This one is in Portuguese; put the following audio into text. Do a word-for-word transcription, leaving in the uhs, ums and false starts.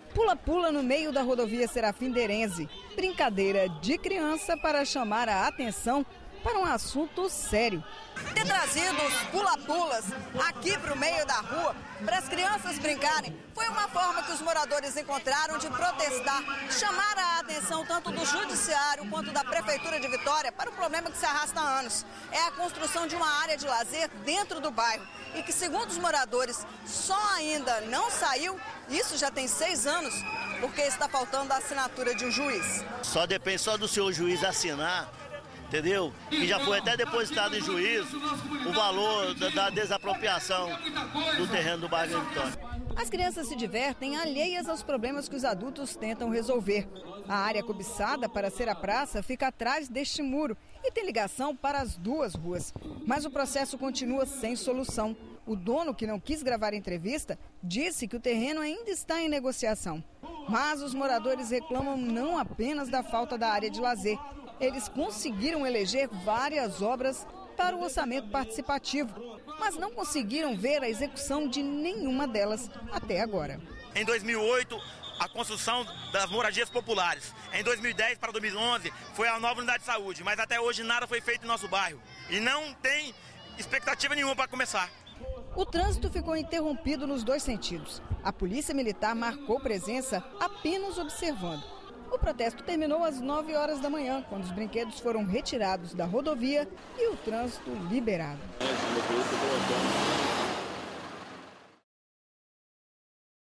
Pula-pula no meio da rodovia Serafim Derenze. Brincadeira de criança para chamar a atenção para um assunto sério. Ter trazido os pula-pulas aqui para o meio da rua, para as crianças brincarem, foi uma forma que os moradores encontraram de protestar, chamar a atenção tanto do judiciário quanto da Prefeitura de Vitória para o problema que se arrasta há anos. É a construção de uma área de lazer dentro do bairro e que, segundo os moradores, só ainda não saiu, isso já tem seis anos, porque está faltando a assinatura de um juiz. Só depende só do seu juiz assinar, entendeu? Que já foi até depositado em juízo o valor da, da desapropriação do terreno do bairro Vitória. As crianças se divertem alheias aos problemas que os adultos tentam resolver. A área cobiçada para ser a praça fica atrás deste muro e tem ligação para as duas ruas. Mas o processo continua sem solução. O dono, que não quis gravar a entrevista, disse que o terreno ainda está em negociação. Mas os moradores reclamam não apenas da falta da área de lazer. Eles conseguiram eleger várias obras para o orçamento participativo, mas não conseguiram ver a execução de nenhuma delas até agora. Em dois mil e oito, a construção das moradias populares. Em dois mil e dez para dois mil e onze, foi a nova unidade de saúde, mas até hoje nada foi feito no nosso bairro. E não tem expectativa nenhuma para começar. O trânsito ficou interrompido nos dois sentidos. A polícia militar marcou presença apenas observando. O protesto terminou às nove horas da manhã, quando os brinquedos foram retirados da rodovia e o trânsito liberado.